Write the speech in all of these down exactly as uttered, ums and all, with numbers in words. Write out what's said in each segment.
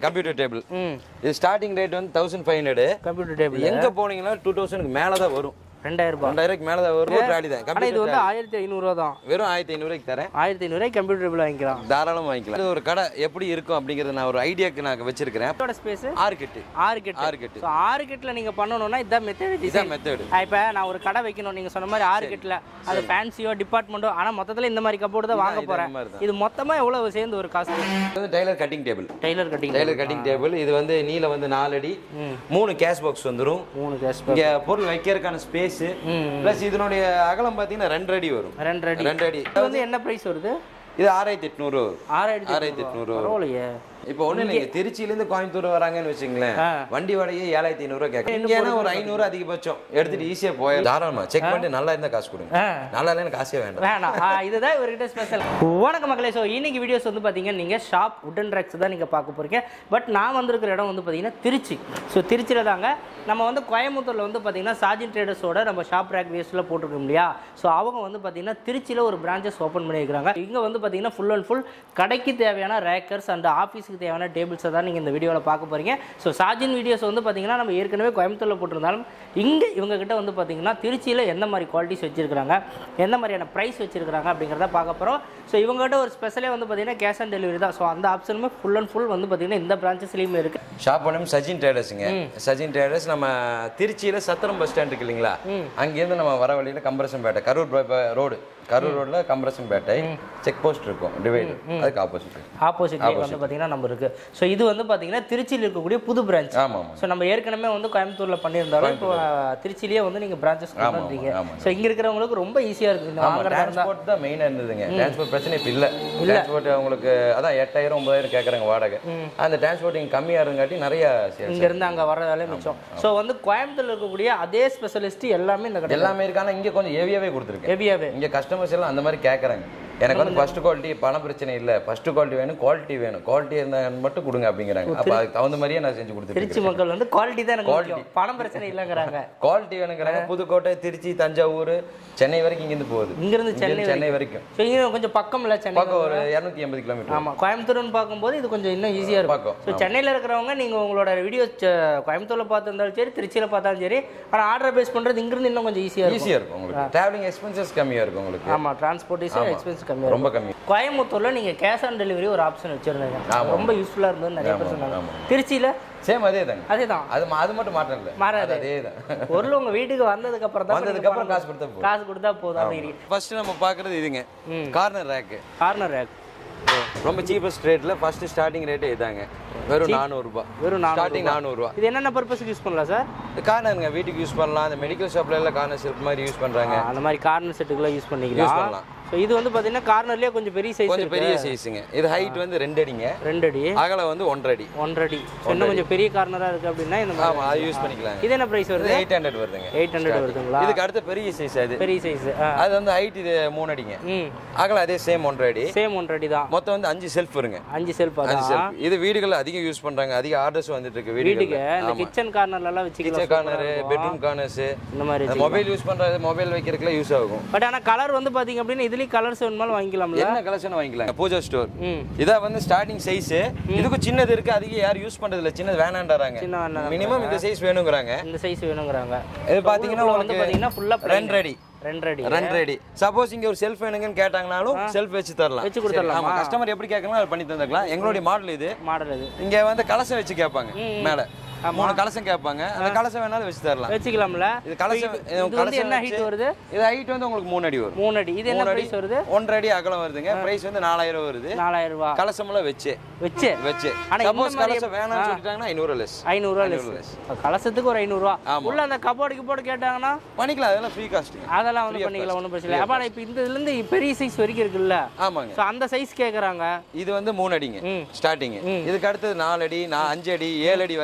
Computer table. இது starting rate வந்து thousand five hundred. Computer table எங்க போனீங்கன்னா டூ தௌசண்ட்க்கு மேல தான் வரும். ரெண்டாயிரம் ரூபாய் ரெண்டாயிரத்துக்கு மேல தான் வரும். ட்ராலி தான். ஆனா இது வந்து ஆயிரத்தி ஐநூறு ரூபாய் தான். வெறும் ஆயிரத்தி ஐநூறு ரூபாய்க்கு தரேன். ஆயிரத்தி ஐநூறு ரூபாய்க்கு கம்ப்யூட்டர் டேபிள் வாங்கிக்கலாம். தாராளமா வாங்கிக்கலாம். இது ஒரு கடை எப்படி இருக்கும் அப்படிங்கறத நான் ஒரு ஐடியாக்கு நான் வச்சிருக்கேன். இதோட ஸ்பேஸ் ஆறு கட்டு. ஆறு கட்டு. ஆறு கட்டு. சோ ஆறு கட்டுல நீங்க பண்ணனும்னா இத மெத்தட் இத மெத்தட். இப்போ நான் ஒரு கடை வைக்கணும் நீங்க சொன்ன மாதிரி ஆறு கட்டுல அது ஃபேன்சியோ டிபார்ட்மென்ட்டோ ஆனா மொத்தத்துல இந்த மாதிரி கபோர்ட் தான் வாங்க போறேன். இது மொத்தமா எவ்வளவு சேர்ந்து ஒரு காசு? இது வந்து tailor cutting table. Tailor cutting tailor cutting table. இது வந்து நீல வந்து நாலு அடி. மூணு கேஷ் பாக்ஸ் வந்துரும். மூணு கேஷ் பாக்ஸ். இங்க பொருள் வைக்கிறதுக்கான ஸ்பேஸ் பிளஸ் இதனுடைய அகலம் பாத்தீங்கன்னா ரெண்டு அடி வரும். ரெண்டு அடி. ரெண்டு அடி. இது வந்து என்ன பிரைஸ் வருது? இது ஆறாயிரத்தி எட்நூறு. ஆறாயிரத்தி எட்நூறு. பரவாயில்லையே. இப்போ ஒண்ணு இல்லைங்க, திருச்சியில இருந்து கோயம்புத்தூர் வராங்கன்னு வச்சுங்களேன், வண்டி வாடகை ஏழாயிரத்தி ஐநூறு ரூபாய் கேட்கணும். ஏன்னா ஒரு ஐநூறு அதிகபட்சம் எடுத்துட்டு ஈஸியா போயிடும். தாராளமா செக் பண்ணி நல்லா இருந்தா காசு கொடுங்க. நல்லா இல்லைன்னா காசே வேண்டாம். வேணாம். இதுதான் இவர்கிட்ட ஸ்பெஷல். வணக்கம் மக்களே. ஸோ இன்னைக்கு வீடியோஸ் வந்து பார்த்தீங்கன்னா நீங்கள் ஷாப் உடன் ரேக்ஸ் தான் நீங்கள் பார்க்க போறீங்க. பட் நான் வந்திருக்கிற இடம் வந்து பார்த்தீங்கன்னா திருச்சி. ஸோ திருச்சியில் தாங்க நம்ம வந்து கோயம்புத்தூரில் வந்து பார்த்தீங்கன்னா ஷாஜின் ட்ரேடர்ஸோட நம்ம ஷாப் ரேக் வேஸ்ட்டில் போட்டிருக்கோம் இல்லையா. ஸோ அவங்க வந்து பார்த்தீங்கன்னா திருச்சியில் ஒரு பிரான்ச்சஸ் ஓப்பன் பண்ணியிருக்காங்க. இங்கே வந்து பார்த்தீங்கன்னா ஃபுல் அண்ட் ஃபுல் கடைக்கு தேவையான ரேக்கர்ஸ் அண்ட் ஆஃபீஸுக்கு தேவையான டேபிள்ஸை தான் நீங்கள் இந்த வீடியோவில் பார்க்க போகிறீங்க. ஸோ ஷாஜின் வீடியோஸ் வந்து பார்த்தீங்கன்னா நம்ம ஏற்கனவே கோயம்புத்தூரில் போட்டிருந்தாலும் இங்கே இவங்ககிட்ட வந்து பார்த்தீங்கன்னா திருச்சியில் எந்த மாதிரி குவாலிட்டிஸ் வச்சிருக்காங்க, எந்த மாதிரியான ப்ரைஸ் வச்சிருக்காங்க அப்படிங்கிறத பார்க்க போகிறோம். ஸோ இவங்ககிட்ட ஒரு ஸ்பெஷலே வந்து பார்த்தீங்கன்னா கேஷ் ஆன் டெலிவரி தான். ஸோ அந்த ஆப்ஷனுமே ஃபுல் அண்ட் ஃபுல் வந்து பார்த்தீங்கன்னா இந்த பிரான்ச்சஸ்லையுமே இருக்குது. ஷாப் நேம் ஷஜின் ட்ரேடர்ஸுங்க. ஷஜின் ட்ரேடர்ஸ் நம்ம திருச்சியில் சத்திரம் பஸ் ஸ்டாண்ட் இருக்கு இல்லைங்களா, அங்கேருந்து நம்ம வர வழியில் கம்பரசம்பேட்டை கரூர் ரோடு கரூர் ரோட்ல கம்பரசம்பேட்டை செக் போஸ்ட் இருக்கும் டிவைட், அதுக்கு ஆப்போசிட் ஆப்போசிட்ல வந்து பாத்தீங்கன்னா நம்ம இருக்கு. சோ இது வந்து பாத்தீங்கன்னா திருச்சியில் இருக்கக்கூடிய புது பிரான்ச். ஆமா ஆமா. சோ நம்ம ஏற்கனவே வந்து கோயம்புத்தூர்ல பண்ணியிருந்தாலும் இப்போ திருச்சியிலேயே வந்து நீங்க பிரான்ச்சஸ் கொண்டு வந்தீங்க. சோ இங்க இருக்கிறவங்களுக்கு ரொம்ப ஈஸியா இருக்கு. இந்த வாங்குறதா டிரான்ஸ்போர்ட் தான் மெயினா இருந்ததுங்க. டிரான்ஸ்போர்ட் பிரச்சனை இப்ப இல்ல. டிரான்ஸ்போர்ட் உங்களுக்கு அதான் எட்டாயிரம் ஒன்பதாயிரம் கேக்குறாங்க வாடகை. அந்த டிரான்ஸ்போர்ட்டிங் கம்மியா இருங்காட்டி நிறைய இங்க இருந்து அங்க வர வேலை மிச்சம். சோ வந்து கோயம்புத்தூர்ல இருக்கக்கூடிய அதே ஸ்பெஷலிஸ்ட் எல்லாமே இந்த கடை எல்லாமே இருக்காங்க. இங்க கொஞ்சம் ஹெவியாவே கொடுத்துருக்கு. ஹெவியாவே இங்க கஸ்டமர்ஸ் எல்லாம் அந்த மாதிரி கேக்குறாங்க. எனக்கு வந்து ஃபர்ஸ்ட் குவாலிட்டி பண பிரச்சனை இல்ல, ஃபர்ஸ்ட் குவாலிட்டி வேணும், குவாலிட்டி வேணும், குவாலிட்டி இருந்தா மட்டும் கொடுங்க அப்படிங்கறாங்க. அப்ப அதுக்கு தகுந்த மாதிரியே நான் செஞ்சு கொடுத்துட்டேன். திருச்சி மக்கள் வந்து குவாலிட்டி தான் எனக்கு முக்கியம், பணம் பிரச்சனை இல்லங்கறாங்க. குவாலிட்டி வேணுங்கறாங்க. புதுக்கோட்டை, திருச்சி, தஞ்சாவூர், சென்னை வரைக்கும் இங்க இருந்து போகுது. இங்க இருந்து சென்னை சென்னை வரைக்கும். சோ இங்க கொஞ்சம் பக்கம் இல்ல, சென்னை பக்கம் ஒரு இருநூத்தி எண்பது கிலோமீட்டர். ஆமா, கோயம்புத்தூர்னு பாக்கும்போது இது கொஞ்சம் இன்னும் ஈஸியா இருக்கும். சோ சென்னையில இருக்கிறவங்க நீங்க உங்களோட வீடியோ கோயம்புத்தூர்ல பார்த்திருந்தாலும் சரி, திருச்சியில பார்த்தாலும் சரி, ஆனா ஆர்டர் பேஸ் பண்றது இங்க இருந்து இன்னும் கொஞ்சம் ஈஸியா இருக்கும். ஈஸியா இருக்கும் உங்களுக்கு. டிராவலிங் எக்ஸ்பென்சஸ் கம்மியா இருக்கும் உங்களுக்கு. ஆமா, டிரான்ஸ்போர்ட்டேஷன் எக்ஸ்பென்ஸ் கம்மியா, ரொம்ப கம்மி. கோயம்புத்தூர்ல நீங்க கேஷ் ஆன் டெலிவரி ஒரு ஆப்ஷன் வச்சிருந்தீங்க, ரொம்ப யூஸ்ஃபுல்லா இருந்தது நிறைய பேர் சொன்னாங்க. திருச்சியில சேம் அதே தாங்க. அதே தான். அது அது மட்டும் மாற்றம் இல்ல, மாறாது. அதே தான். பொருள் உங்க வீட்டுக்கு வந்ததுக்கு அப்புறம் தான் வந்ததுக்கு அப்புறம் காசு கொடுத்தா போதும். காசு கொடுத்தா போதும் அப்படி. ஃபர்ஸ்ட் நம்ம பாக்குறது இதுங்க, கார்னர் ரேக். கார்னர் ரேக் ரொம்ப சீப்பஸ்ட் ரேட்ல ஃபர்ஸ்ட் ஸ்டார்டிங் ரேட் இதாங்க. வெறும் நானூறு ரூபாய். வெறும் ஸ்டார்டிங் நானூறு ரூபாய். இது என்னென்ன பர்பஸ்க்கு யூஸ் பண்ணலாம் சார்? கார்னருங்க வீட்டுக்கு யூஸ் பண்ணலாம். அந்த மெடிக்கல் ஷாப்ல எல்லாம் கார்னர் செட் மாதிரி யூஸ் பண்றாங்க. அந்த மாதிரி கார்னர் செட்டுக்குலாம் யூஸ் பண்ணிக்கலாம். யூஸ் பண்ணலாம். சோ இது வந்து பாத்தீங்கன்னா கார்னர்லயே கொஞ்சம் பெரிய சைஸ், கொஞ்சம் பெரிய சைஸ்ங்க. இது ஹைட் வந்து ரெண்டு அடிங்க. ரெண்டு அடி. அகலம் வந்து ஒன்றரை அடி. ஒன்றரை அடி. இன்னும் கொஞ்சம் பெரிய கார்னரா இருக்கு அப்படினா இந்த மாதிரி. ஆமா, அது யூஸ் பண்ணிக்கலாம். இது என்ன பிரைஸ் வருது? எண்ணூறு வருதுங்க. எண்ணூறு வருதுங்களா? இதுக்கு அடுத்து பெரிய சைஸ் அது. பெரிய சைஸ். அது வந்து ஹைட் இது மூணு அடிங்க. அகலம் அதே சேம் ஒன்றரை அடி. சேம் ஒன்றரை அடி தான். மொத்தம் வந்து அஞ்சு செல்ஃப் வருங்க. அஞ்சு செல்ஃப் அதான். இது வீடுகள்ல அதிகம் யூஸ் பண்றாங்க. அதிக ஆர்டர்ஸ் வந்துட்டு இருக்கு வீடுகளுக்கு. இந்த கிச்சன் கார்னர்ல எல்லாம் வச்சிக்கலாம். கிச்சன் கார்னர், பெட்ரூம் கார்னர்ஸ் இந்த மாதிரி மொபைல் யூஸ் பண்றது, மொபைல் வைக்கிறதுக்குலாம் யூஸ் ஆகும். பட் ஆனா கலர் வந்து பாத்தீங்க அப்படினா இதுலயே கலர்ஸ் வேணுமாலும் வாங்கிக்கலாம்ல. என்ன கலெக்ஷன் வாங்கிக்கலாம். பூஜா ஸ்டோர். இத வந்து ஸ்டார்டிங் சைஸ். இதுக்கு சின்னது இருக்கு, அதிக யார் யூஸ் பண்றது இல்ல. சின்னது வேணாம்ன்றாங்க. மினிமம் இந்த சைஸ் வேணும்ங்கறாங்க. இந்த சைஸ் வேணும்ங்கறாங்க. இது பாத்தீங்கன்னா வந்து பாத்தீங்கன்னா ஃபுல்லா ரெண்டு அடி. ரெண்டு அடி. ரெண்டு அடி. சப்போஸ் இங்க ஒரு செல்ஃப் வேணும்னு கேட்டாங்கனாலும் செல்ஃப் வெச்சு தரலாம். வெச்சு கொடுத்துறலாம். ஆமா, கஸ்டமர் எப்படி கேக்குறாங்களோ அதை பண்ணி தந்துக்கலாம். எங்களுடைய மாடல் இது. மாடல் இது. இங்க வந்து கலசம் வெச்சு கேட்பாங்க மேல. மூணு கலசம் கேட்பாங்க. அந்த கலசம் வேணாலும் வெச்சு தரலாம். வெச்சிக்கலாம்ல. இது கலசம் கலசம் என்ன ஹைட் வருது? இது ஹைட் வந்து உங்களுக்கு மூணு அடி வரும். மூணு அடி. இது என்ன பிரைஸ் வருது? ஒன்றரை அடி அகலம் வருதுங்க. பிரைஸ் வந்து நாலாயிரம் வருது. நாலாயிரம் ரூபாய். கலசம்ல வெச்சு வெச்சு வெச்சு. சப்போஸ் கலசம் வேணாம்னு சொல்லிட்டாங்கன்னா ஐநூறு லெஸ். ஐநூறு ரூபாய் லெஸ். கலசத்துக்கு ஒரு ஐநூறு ரூபாய். உள்ள அந்த கபோர்ட் கபோர்ட் கேட்டாங்கன்னா பண்ணிக்கலாம். அதெல்லாம் ஃப்ரீ காஸ்ட். அதெல்லாம் வந்து பண்ணிக்கலாம், ஒண்ணும் பிரச்சனை இல்ல. அப்ப இப்போ இந்த இதுல இருந்து பெரிய சைஸ் வரைக்கும் இருக்குல்ல? ஆமாங்க. சோ அந்த சைஸ் கேக்குறாங்க. இது வந்து மூணு அடிங்க ஸ்டார்டிங். இதுக்கு அடுத்து நாலு அடி, அஞ்சு அடி, ஏழு அடி வரைக்கும் கேட்பாங்க.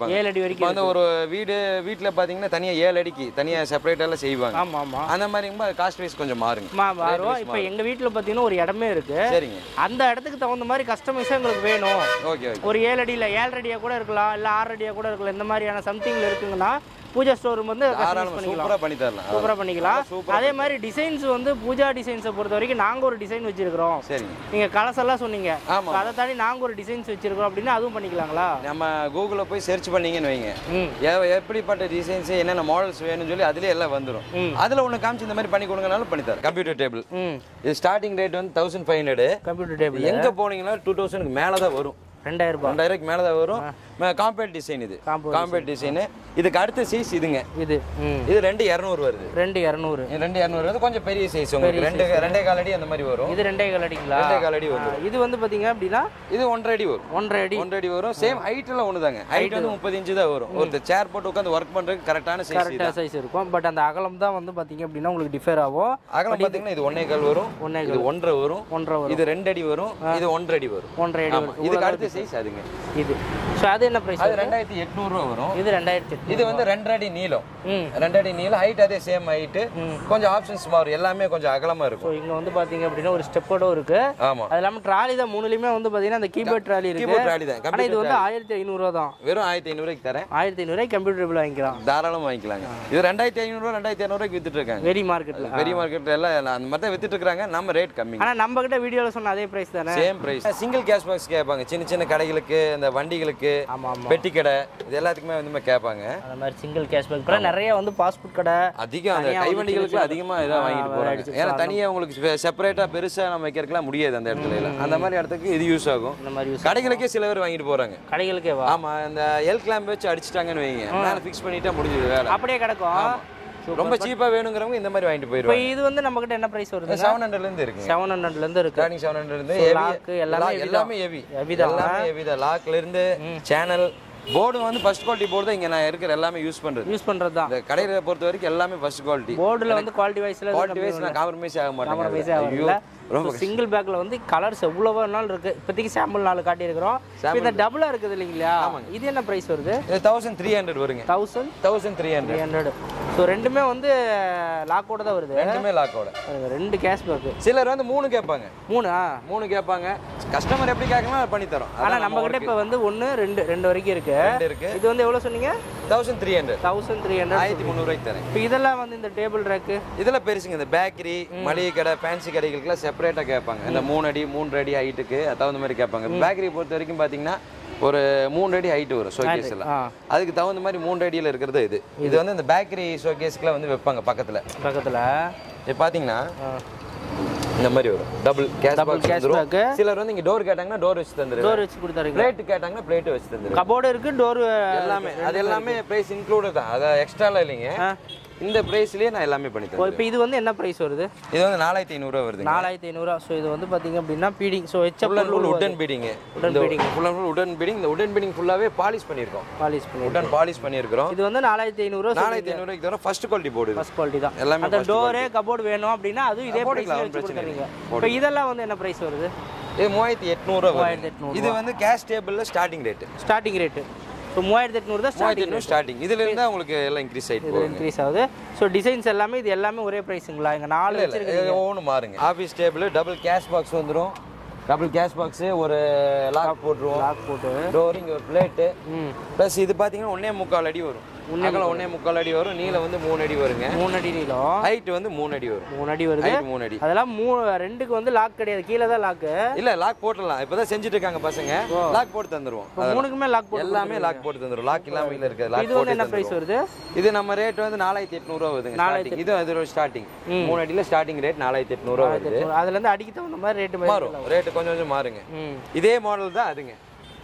கேட்பாங்க. ஏழு அடி வரைக்கும் வந்து ஒரு வீடு வீட்டுல பாத்தீங்கன்னா தனியா ஏழு அடிக்கு தனியா செப்பரேட்டா எல்லாம் செய்வாங்க. ஆமா ஆமா. அந்த மாதிரி காஸ்ட் வைஸ் கொஞ்சம் மாறுங்க. மாறும். இப்போ எங்க வீட்டுல பாத்தீங்கன்னா ஒரு இடமே இருக்கு. சரிங்க. அந்த இடத்துக்கு தகுந்த மாதிரி கஸ்டமைஸா உங்களுக்கு வேணும். Okay okay. ஒரு ஏழு அடியில ஏழு அடியா கூட இருக்கலாம், இல்ல ஆறு அடியா கூட இருக்கலாம். இந்த மாதிரியான சம்திங்ல இருக்குங்கன்னா பூஜா ஸ்டோர் ரூம் வந்து சூப்பரா பண்ணி தரலாம். சூப்பரா பண்ணிக்கலாம். அதே மாதிரி டிசைன்ஸ் வந்து பூஜா டிசைன்ஸை பொறுத்த வரைக்கும் நாங்க ஒரு டிசைன் வச்சிருக்கிறோம். சரி. நீங்க கலர்ஸ் எல்லாம் சொன்னீங்க. அதை தாண்டி நாங்க ஒரு டிசைன்ஸ் வச்சிருக்கோம் அப்படின்னா அதுவும் பண்ணிக்கலாங்களா? நம்ம கூகுள்ல போய் சர்ச் பண்ணீங்கன்னு வைங்க, எப்படிப்பட்ட டிசைன்ஸ் என்னென்ன மாடல்ஸ் வேணும்னு சொல்லி அதுலயே எல்லாம் வந்துடும். அதுல ஒண்ணு காமிச்சு இந்த மாதிரி பண்ணி கொடுங்கனாலும் பண்ணி தரேன். கம்ப்யூட்டர் டேபிள் இது ஸ்டார்டிங் ரேட் வந்து thousand five hundred. Computer table எங்க போனீங்கன்னா டூ தௌசண்ட்க்கு மேலதான் வரும். ரெண்டாயிரம் ரூபாய் ரெண்டாயிரம் மேல தான் வரும். காம்பேக்ட் டிசைன் இது. Compact design. இதுக்கு அடுத்த சைஸ் இதுங்க. இது இது ரெண்டு இருநூறு வருது. ரெண்டு இருநூறு. ரெண்டு இருநூறு வந்து கொஞ்சம் பெரிய சைஸ் உங்களுக்கு. ரெண்டு ரெண்டே கால் அடி அந்த மாதிரி வரும். இது ரெண்டே கால் அடிங்களா? ரெண்டே கால் அடி வரும். இது வந்து பாத்தீங்க அப்படின்னா இது ஒன்றரை அடி வரும். ஒன்றரை அடி ஒன்றரை அடி வரும். சேம் ஹைட்ல ஒண்ணுதாங்க. ஹைட் வந்து முப்பது இன்ச் தான் வரும். ஒரு சேர் போட்டு உட்கார்ந்து வர்க் பண்றதுக்கு கரெக்டான சைஸ். கரெக்டா சைஸ் இருக்கும். பட் அந்த அகலம் தான் வந்து பாத்தீங்க அப்படின்னா உங்களுக்கு டிஃபர் ஆகும். அகலம் பாத்தீங்கன்னா இது ஒன்றே கால் வரும். இது ஒன்றரை வரும். ஒன்றரை வரும். இது ரெண்டு அடி வரும். இது ஒன்றரை அடி வரும். ஒன்றரை அடி வரும். இதுக்கு அடுத்த சைஸ் அதுங்க. இது சோ அது என்ன பிரைஸ்? அது ரெண்டாயிரத்து எட்நூறு ரூபாய் வரும். இது ரெண்டாயிரத்து எட்நூறு. இது வந்து ரெண்டு அடி நீளம். ரெண்டு அடி நீளம். ஹைட் அதே சேம் ஹைட். கொஞ்சம் ஆப்ஷன்ஸ் மாறும். எல்லாமே கொஞ்சம் அகலமா இருக்கும். சோ இங்க வந்து பாத்தீங்க அப்படின்னா ஒரு ஸ்டெப்போட இருக்கு. ஆமா. அது இல்லாம ட்ராலி தான் மூணுலயுமே வந்து பாத்தீங்கன்னா அந்த கீபோர்ட் ட்ராலி இருக்கு. கீபோர்ட் ட்ராலி தான். ஆனா இது வந்து ஆயிரத்து ஐநூறு ரூபாய் தான். வெறும் ஆயிரத்து ஐநூறு ரூபாய்க்கு தரேன். ஆயிரத்து ஐநூறு ரூபாய்க்கு கம்ப்யூட்டர் டேபிள் வாங்கிக்கலாம். தாராளமா வாங்கிக்கலாங்க. இது ரெண்டாயிரத்து ஐநூறு ரூபாய் ரெண்டாயிரத்து இருநூறு ரூபாய்க்கு வித்துட்டு இருக்காங்க. வெரி மார்க்கெட்ல. வெரி மார்க்கெட்ல எல்லாம் அந்த மாதிரி தான் வித்துட்டு இருக்காங்க. நம்ம ரேட் கம்மி. ஆனா நம்ம கிட்ட வீடியோல சொன்ன அதே பிரைஸ் தானே? Same price. Single cash box கேட்பாங்க. சின்ன சின்ன கடைகளுக்கு அந்த வண்டிகளுக்கு பெட்டி கடை இது எல்லாத்துக்குமே வந்து கேட்பாங்க. அந்த மாதிரி சிங்கிள் கேஷ் பேக் கூட நிறைய வந்து ஃபாஸ்ட் ஃபுட் கடை அதிகம் அந்த கைவண்டிகளுக்கு அதிகமா இத வாங்கிட்டு போறாங்க. ஏன்னா தனியா உங்களுக்கு செப்பரேட்டா பெருசா நம்ம வைக்கிறதுலாம் முடியாது அந்த இடத்துல எல்லாம். அந்த மாதிரி இடத்துக்கு இது யூஸ் ஆகும். இந்த மாதிரி யூஸ் கடைகளுக்கே சில பேர் வாங்கிட்டு போறாங்க. கடைகளுக்கே வா. ஆமா அந்த எல் கிளாம்ப் வச்சு அடிச்சிட்டாங்கன்னு வைங்க. மேல ஃபிக்ஸ் பண்ணிட்டா முடிஞ்சது வேலை. அப்படியே கிடக்கும். ரொம்ப சீப்பா வேணும்ங்கறவங்க இந்த மாதிரி வாங்கிட்டு போயிடுவாங்க. இப்போ இது வந்து நம்ம கிட்ட என்ன பிரைஸ் வருது? ஏழு நூறுல இருந்து இருக்கு. ஏழு நூறுல இருந்து இருக்கு. ஸ்டார்டிங் ஏழு நூறுல இருந்து லாக் எல்லாமே எல்லாமே ஹெவி. எல்லாமே ஹெவி தான். லாக்ல இருந்து சேனல் போர்டு வந்து ஃபர்ஸ்ட் குவாலிட்டி போர்டு தான் இங்க நான் இருக்கிற எல்லாமே யூஸ் பண்றது. யூஸ் பண்றது தான். இந்த கடையில பொறுத்த வரைக்கும் எல்லாமே ஃபர்ஸ்ட் குவாலிட்டி. போர்டுல வந்து குவாலிட்டி வைஸ்ல குவாலிட்டி வைஸ் நான் காம்ப்ரமைஸ் ஆக மாட்டேன். காம்ப்ரமைஸ் ஆகல. ரொம்ப சிங்கிள் பேக்ல வந்து கலர்ஸ் எவ்வளவு நாள் இருக்கு. இப்போதைக்கு சாம்பிள் நாலு காட்டி இருக்கோம். இந்த டபுளா இருக்குது இல்லீங்களா? இது என்ன பிரைஸ் வருது? இது பதிமூணாயிரம் வருங்க. பதிமூணாயிரம். சோ ரெண்டுமே வந்து லாக்கோட தான் வருது. ரெண்டுமே லாக்கோட. ரெண்டு கேஷ் பேக். சிலர் வந்து மூணு கேட்பாங்க. மூணு மூணு கேட்பாங்க. கஸ்டமர் எப்படி கேட்கணும் அதை பண்ணி தரோம். ஆனா நம்ம கிட்ட இப்ப வந்து ஒன்னு ரெண்டு ரெண்டு வரைக்கும் இருக்கு. ரெண்டு இருக்கு. இது வந்து எவ்வளவு சொன்னீங்க? பதிமூணாயிரம். பதிமூணாயிரம். ஆயிரத்து முந்நூறு ரூபாய்க்கு தரேன். இப்போ இதெல்லாம் வந்து இந்த டேபிள் ரேக் இதெல்லாம் பெருசுங்க. இந்த பேக்கரி மளிகை கடை ஃபேன்சி கடைகளுக்குலாம் செப்பரேட்டா கேட்பாங்க. இந்த மூணு அடி மூன்று அடி ஹைட்டுக்கு தகுந்த மாதிரி கேட்பாங்க. பேக்கரி பொறுத்த வரைக்கும் பாத்தீங்கன்னா ஒரு மூணு அடி ஹைட் வரும் ஷோகேஸ் எல்லாம். அதுக்கு தகுந்த மாதிரி மூன்று அடியில இருக்கிறது இது. இது வந்து இந்த பேக்கரி ஷோகேஸ்க்குலாம் வந்து வைப்பாங்க பக்கத்துல. பக்கத்துல இது பாத்தீங்கன்னா இந்த மாதிரி வரும். டபுள் கேஷ் பாக்ஸ் வந்துரும். சிலர் வந்து இங்க டோர் கேட்டாங்கன்னா டோர் வச்சு தந்துருவாங்க. டோர் வச்சு கொடுத்தாங்க. பிளேட் கேட்டாங்கன்னா பிளேட் வச்சு தந்துருவாங்க. கபோர்ட் இருக்கு, டோர் எல்லாமே. அது எல்லாமே பிரைஸ் இன்க்ளூடட் தான். அது எக்ஸ்ட்ரால இல்லைங்க. இந்த பிரைஸ்லயே நான் எல்லாமே பண்ணி தரேன். இப்போ இது வந்து என்ன பிரைஸ் வருது? இது வந்து நாலாயிரத்து ஐநூறு ரூபாய் வருது. நாலாயிரத்து ஐநூறு ரூபாய். சோ இது வந்து பாத்தீங்க அப்படினா beading. So each full and full wooden beading. Wooden beading. Full and full wooden beading. இந்த வுடன் பீடிங் ஃபுல்லாவே பாலிஷ் பண்ணிருக்கோம். பாலிஷ் பண்ணி வுடன் பாலிஷ் பண்ணிருக்கோம். இது வந்து நாலாயிரத்து ஐநூறு ரூபாய். நாலாயிரத்து ஐநூறு ரூபாய்க்கு தர first quality board. First quality தான். எல்லாமே அந்த டோர் கபோர்ட் வேணும் அப்படினா அது இதே பிரைஸ்ல வச்சு கொடுக்குறீங்க. இப்போ இதெல்லாம் வந்து என்ன பிரைஸ் வருது? இது மூவாயிரத்து எட்நூறு ரூபாய் வருது. இது வந்து கேஷ் டேபிள்ல starting rate. Starting rate. So மூவாயிரத்து எட்நூறு தான் ஸ்டார்டிங். ஸ்டார்டிங் இதுல இருந்தா உங்களுக்கு எல்லாம் இன்க்ரீஸ் ஆயிட்டு போகுது. இன்க்ரீஸ் ஆகுது. ஸோ டிசைன்ஸ் எல்லாமே இது எல்லாமே ஒரே பிரைஸுங்களா? இங்க நாலு வச்சிருக்கீங்க. ஒவ்வொன்று மாறுங்க. Office table double cash box வந்துடும். டபுள் கேஷ் பாக்ஸ் ஒரு லாக் போட்டுருவோம். லாக் போட்டு டோர் இங்க ஒரு பிளேட்டு ப்ளஸ் இது பார்த்தீங்கன்னா ஒன்னே முக்கால் அடி வரும். அகலம் ஒன்னே முக்கால் அடி வரும். நீளம் வந்து மூணு அடி வருங்க. மூணு அடி நீளம். ஹைட் வந்து மூணு அடி வரும். மூணு அடி வருது. மூணு அடி. அதெல்லாம் மூணு ரெண்டுக்கு வந்து லாக் கிடையாது. கீழே தான் லாக். இல்ல லாக் போட்டுடலாம். இப்பதான் செஞ்சுட்டு இருக்காங்க பசங்க. லாக் போட்டு தந்துருவோம். மூணுக்குமே லாக் போட்டு எல்லாமே லாக் போட்டு தந்துரும். லாக் இல்லாம இல்ல இருக்கு. லாக் இது வந்து என்ன பிரைஸ் வருது? இது நம்ம ரேட் வந்து நாலாயிரத்து எட்நூறு ரூபாய் வருதுங்க. ஸ்டார்டிங். இது அது ஸ்டார்டிங். மூணு அடியில ஸ்டார்டிங் ரேட் நாலாயிரத்து எட்நூறு ரூபாய் வருது. அதுல இருந்து அடிக்கு தகுந்த மாதிரி ரேட் மாறும். ரேட் கொஞ்சம் கொஞ்சம் மாறுங்க. இதே மாடல் தான் அதுங்க.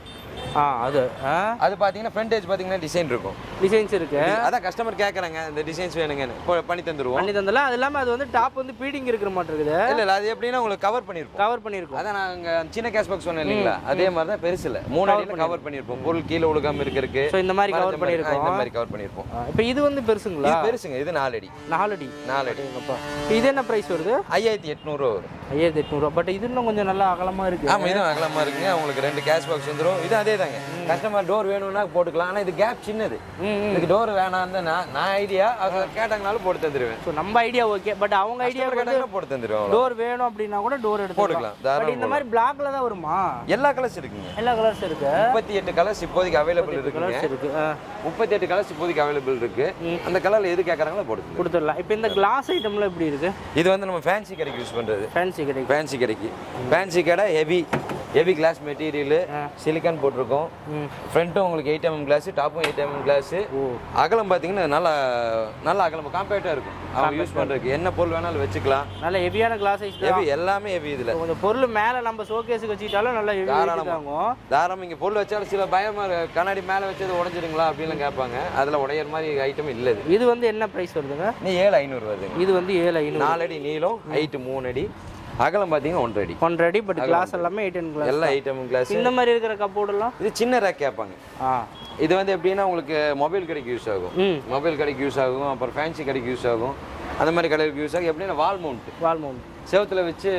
ஆ அது அது பாத்தீங்கன்னா ஃப்ரண்ட் ஏஜ் பாத்தீங்கன்னா டிசைன் இருக்கும். டிசைன்ஸ் இருக்கு. அத கஸ்டமர் கேக்குறாங்க இந்த டிசைன்ஸ் வேணுங்கன்னு பண்ணி தந்துருவோம். பண்ணி தந்தலாம். அது இல்லாம அது வந்து டாப் வந்து பீடிங் இருக்கிற மாதிரி இருக்குது. இல்ல இல்ல அது எப்படின்னா உங்களுக்கு கவர் பண்ணிருப்போம். கவர் பண்ணிருப்போம். அத நாங்க சின்ன கேஷ் பாக்ஸ் சொன்னேன் இல்லீங்களா? அதே மாதிரி தான் பெருசு இல்ல. மூணு அடியில கவர் பண்ணிருப்போம். பொருள் கீழ ஒழுகாம இருக்குருக்கு. சோ இந்த மாதிரி கவர் பண்ணிருக்கோம். இந்த மாதிரி கவர் பண்ணிருப்போம். இப்போ இது வந்து பெருசுங்களா? இது பெருசுங்க. இது நாலு அடி. நாலு அடி. நாலு அடி. அப்பா இது என்ன பிரைஸ் வருது? ஐயாயிரத்து எட்நூறு ரூபாய் வரும். ஐயாயிரத்து எட்நூறு. பட் இது இன்னும் கொஞ்சம் நல்லா அகலமா இருக்கு. ஆமா இது அகலமா இருக்குங்க. உங்களுக்கு ரெண்டு கேஷ் பாக்ஸ் வந்துரும். இது அதே தாங்க. கஸ்டமர் டோர் வேணும்னா போட்டுக்கலாம். ஆனா இது கேப் சின்னது, இதுக்கு டோர் வேணாம் தான் நான் ஐடியா. அவங்க கேட்டாங்கனாலும் போட்டு தந்துருவேன். ஸோ நம்ம ஐடியா ஓகே, பட் அவங்க ஐடியா கேட்டாங்கன்னா போட்டு தந்துருவோம். டோர் வேணும் அப்படின்னா கூட டோர் எடுத்து போட்டுக்கலாம். பட் இந்த மாதிரி பிளாக்ல தான் வருமா? எல்லா கலர்ஸ் இருக்குங்க, எல்லா கலர்ஸ் இருக்கு. முப்பத்தி எட்டு கலர்ஸ் இப்போதைக்கு அவைலபிள் இருக்கு. முப்பத்தி எட்டு கலர்ஸ் இப்போதைக்கு அவைலபிள் இருக்கு. அந்த கலர்ல எது கேட்கறாங்களோ போட்டு கொடுத்துடலாம். இப்போ இந்த கிளாஸ் ஐட்டம்ல எப்படி இருக்கு? இது வந்து நம்ம ஃபேன்சி கடைக்கு யூஸ் பண்றது. ஃபேன்சி கடை ஃபேன்சி கடைக்கு ஃபேன்சி கடை heavy heavy glass material silicone போட்டிருக்கோம். ஃப்ரண்ட்டும் உங்களுக்கு எயிட் எம்எம் கிளாஸ், டாப்பும் எயிட் எம்எம் கிளாஸ். அகலம் பார்த்தீங்கன்னா நல்லா நல்லா அகலம் காம்பேக்டாக இருக்கும். அவங்க யூஸ் பண்ணுறதுக்கு என்ன பொருள் வேணாலும் வச்சுக்கலாம். நல்ல ஹெவியான கிளாஸ் ஹெவி எல்லாமே ஹெவி. இதில் கொஞ்சம் பொருள் மேலே நம்ம ஷோகேஸுக்கு வச்சுக்கிட்டாலும் நல்லா ஹெவி தாராளமாக தாராளம். இங்கே பொருள் வச்சாலும் சில பயமாக கண்ணாடி மேலே வச்சது உடஞ்சிடுங்களா அப்படின்லாம் கேட்பாங்க. அதில் உடையிற மாதிரி ஐட்டம் இல்லை. இது வந்து என்ன ப்ரைஸ் வருதுங்க? நீ ஏழு ஐநூறு வருதுங்க. இது வந்து ஏழு ஐநூறு. நாலு அடி நீளம், ஹைட்டு மூணு அடி, அகலம் பாத்தீங்கன்னா ஒன்றரை அடி. ஒன்றரை அடி. பட் கிளாஸ் எல்லாமே எயிட் எம் கிளாஸ். எல்லாம் எயிட் எம் கிளாஸ். இந்த மாதிரி இருக்கிற கப்போர்டெல்லாம் இது சின்ன ரேக் கேட்பாங்க. இது வந்து எப்படின்னா உங்களுக்கு மொபைல் கடைக்கு யூஸ் ஆகும், மொபைல் கடைக்கு யூஸ் ஆகும், அப்புறம் ஃபேன்சி கடைக்கு யூஸ் ஆகும். அந்த மாதிரி கடைக்கு யூஸ் ஆகும். எப்படின்னா வால் மவுண்ட் வால் மவுண்ட் செவத்துல வச்சு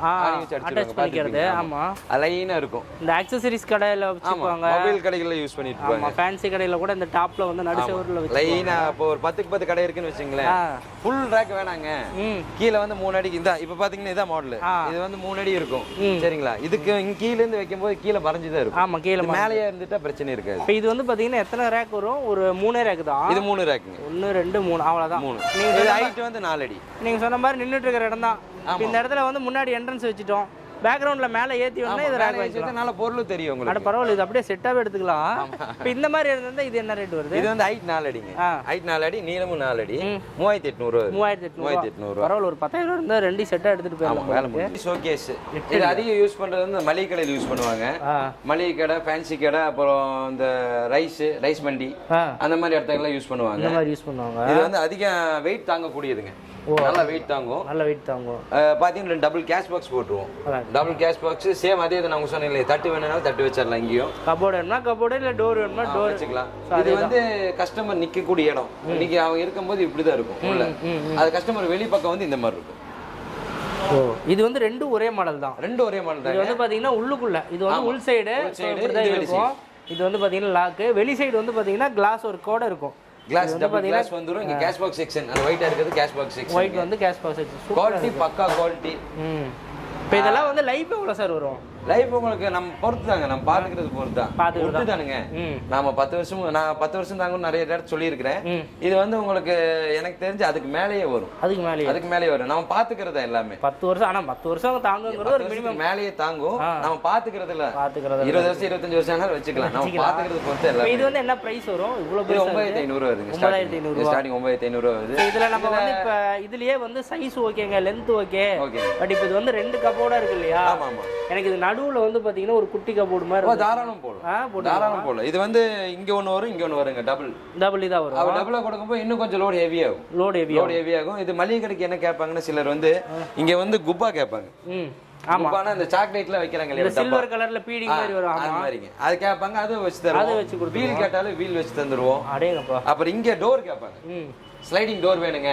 அட்டாச் பண்ணிக்கிறது. ஆமா, லைனா இருக்கும். இந்த ஆக்சஸரீஸ் கடையில வச்சுப்பாங்க, மொபைல் கடைகள்ல யூஸ் பண்ணிட்டு இருப்பாங்க. ஆமா, ஃபேன்சி கடையில கூட இந்த டாப்ல வந்து நடு செவர்ல வச்சு லைனா. இப்போ ஒரு பத்துக்கு பத்து கடை இருக்குன்னு வெச்சீங்களேன், ஃபுல் ரேக் வேணாங்க. கீழ வந்து மூணு அடிக்கு இந்த இப்ப பாத்தீங்கன்னா இதான் மாடல். இது வந்து மூணு அடி இருக்கும். சரிங்களா? இதுக்கு இங்க கீழ இருந்து வைக்கும்போது கீழ பறஞ்சு தான் இருக்கும். ஆமா, கீழ மேலேயே இருந்துட்டா பிரச்சனை இருக்காது. இப்போ இது வந்து பாத்தீங்கன்னா எத்தனை ரேக் வரும்? ஒரு மூணே ரேக் தான். இது மூணு ரேக்குங்க. ஒன்னு ரெண்டு மூணு அவ்வளவுதான். மூணு. இது ஹைட் வந்து நாலு அடி. நீங்க சொன்ன மாதிரி நின்னுட்டு இருக்கிற இடம் தான். இந்த இடத்துல வந்து முன்னாடி என்ட்ரன்ஸ் வச்சிட்டோம், பேக்ரவுண்ட்ல மேல ஏத்தி வந்தா இது ரேக் வச்சிட்டா நல்ல பொருள் தெரியும் உங்களுக்கு. அட பரவாயில்லை, இது அப்படியே செட்டாவே எடுத்துக்கலாம். இப்போ இந்த மாதிரி இருந்தா இது என்ன ரேட் வருது? இது வந்து ஹைட் நாலு அடிங்க. ஹைட் நாலு அடி, நீளமும் நாலு அடி. மூவாயிரத்து எட்நூறு. மூவாயிரத்து எட்நூறு. பரவாயில்லை, ஒரு பத்தாயிரம் இருந்தா ரெண்டு செட்டா எடுத்துட்டு போயிடலாம். வேலை முடிஞ்சு. ஷோகேஸ் இது அதிகம் யூஸ் பண்றது வந்து மளிகை கடையில் யூஸ் பண்ணுவாங்க. மளிகை கடை, ஃபேன்சி கடை, அப்புறம் இந்த ரைஸ் ரைஸ் மண்டி அந்த மாதிரி இடத்துல யூஸ் பண்ணுவாங்க. இந்த மாதிரி யூஸ் பண்ணுவாங்க. இது வந்து அதிக வெயிட் தாங்கக்கூடியதுங்க. நல்ல வெயிட் தாங்கும். நல்ல வெயிட் தாங்கும். பாத்தீங்கன்னா டபுள் கேஷ் பாக்ஸ் போட்டுருவோம். டபுள் கேஷ் பாக்ஸ் சேம் அதே இது நான் சொன்னேன். தட்டு வேணும்னாலும் தட்டு வச்சிடலாம். இங்கேயும் கபோர்டு வேணும்னா கபோர்டு, இல்ல டோர் வேணும்னா டோர் வச்சுக்கலாம். இது வந்து கஸ்டமர் நிக்கக்கூடிய இடம். இன்னைக்கு அவங்க இருக்கும்போது இப்படிதான் இருக்கும் உள்ள. அது கஸ்டமர் வெளி பக்கம் வந்து இந்த மாதிரி இருக்கும். ஓ, இது வந்து ரெண்டும் ஒரே மாடல் தான். ரெண்டும் ஒரே மாடல் தான். இது வந்து பாத்தீங்கன்னா உள்ளுக்குள்ள இது வந்து உள் சைடு இப்படிதான் இருக்கும். இது வந்து பாத்தீங்கன்னா லாக். வெளி சைடு வந்து பாத்தீங்கன்னா கிளாஸ் ஒரு கோட இருக்கும். கிளாஸ் டபுள் கிளாஸ் வந்துரும். இங்க கேஷ் பாக்ஸ் செக்ஷன். அந்த ஒயிட்டா இருக்குது கேஷ் பாக்ஸ் செக்ஷன். ஒயிட் வந்து கேஷ் பாக்ஸ் செக்ஷன். குவாலிட்டி பக்கா குவாலிட்டி. ம். இப்போ இதெல்லாம் வந்து லைஃப் எவ்வளவு சார் வரும்? லைஃப் உங்களுக்கு நம்ம பொறுத்து தாங்க, நம்ம பாத்துக்கிறது பொறுத்து தான். பொறுத்து தானுங்க. நாம பத்து வருஷம் நான் பத்து வருஷம் தாங்க நிறைய இடத்துல சொல்லியிருக்கிறேன். இது வந்து உங்களுக்கு எனக்கு தெரிஞ்சு அதுக்கு மேலேயே வரும். அதுக்கு மேலேயே அதுக்கு மேலேயே வரும். நம்ம பாத்துக்கிறதா எல்லாமே பத்து வருஷம். ஆனா பத்து வருஷம் தாங்குங்கிறது ஒரு மினிமம் மேலேயே தாங்கும். நம்ம பாத்துக்கிறது இல்ல. பாத்துக்கிறது இருபது வருஷம் இருபத்தஞ்சு வருஷம் ஆனாலும் வச்சுக்கலாம். நம்ம பாத்துக்கிறது பொறுத்து எல்லாம். இது வந்து என்ன பிரைஸ் வரும்? இவ்வளவு ஒன்பதாயிரத்து ஐநூறு வருதுங்க. ஒன்பதாயிரத்து ஐநூறு ஸ்டார்டிங் ஒன்பதாயிரத்து ஐநூறு வருது. இதுல நம்ம வந்து இப்ப இதுலயே வந்து சைஸ் ஓகேங்க, லென்த் ஓகே. பட் இப்போ இது வந்து ரெண்டு கபோர்டா இருக்கு இல்லையா? ஆமா ஆமா. எனக்கு இது நடுவுல வந்து பாத்தீங்கன்னா ஒரு குட்டி கபோர்டு மாதிரி தாராளம் போடும். தாராளம் போடலாம். இது வந்து இங்க ஒன்னு வரும், இங்க ஒன்னு வருங்க. டபுள் டபுள் இதா வரும். அவ டபுளா கொடுக்கும்போது இன்னும் கொஞ்சம் லோட் ஹெவி ஆகும். லோட் ஹெவி லோட் ஹெவி ஆகும். இது மளிகை கடைக்கு என்ன கேட்பாங்கன்னா சிலர் வந்து இங்க வந்து குப்பா கேட்பாங்க. ம். ஆமா, அந்த சாக்லேட்ல வைக்கறாங்க இல்லையா? சில்வர் கலர்ல பீடிங் மாதிரி வரும். ஆமா, அது மாதிரிங்க. அது கேட்பாங்க. அது வச்சு தருவோம். அது வச்சு கொடுப்போம். வீல் கேட்டாலும் வீல் வச்சு தந்துருவோம். அடேங்கப்பா. அப்புறம் இங்க டோர் கேட்பாங்க. ம். ஸ்லைடிங் டோர் வேணுங்க.